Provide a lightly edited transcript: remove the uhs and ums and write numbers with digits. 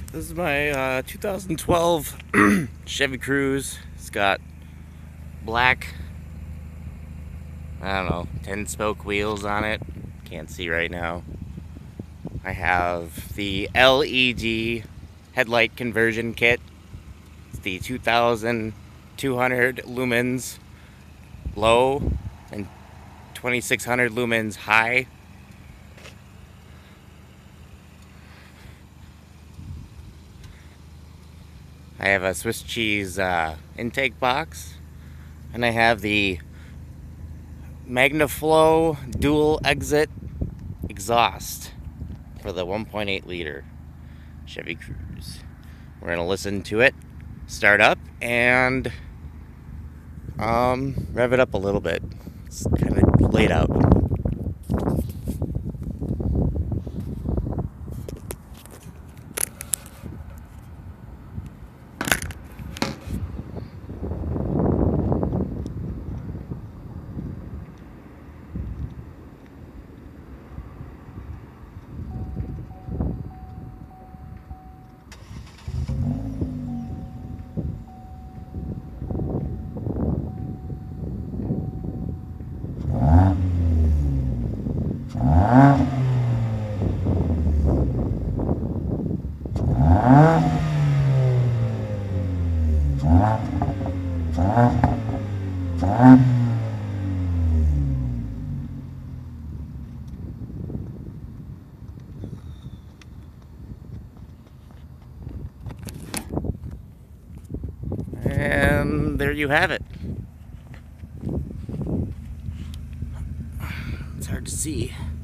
This is my 2012 Chevy Cruze. It's got black, I don't know, 10-spoke wheels on it. Can't see right now. I have the LED headlight conversion kit. It's the 2200 lumens low and 2600 lumens high. I have a Swiss cheese intake box, and I have the Magnaflow Dual Exhaust for the 1.8 liter Chevy Cruze. We're gonna listen to it start up and rev it up a little bit. It's kind of laid out. And there you have it. It's hard to see.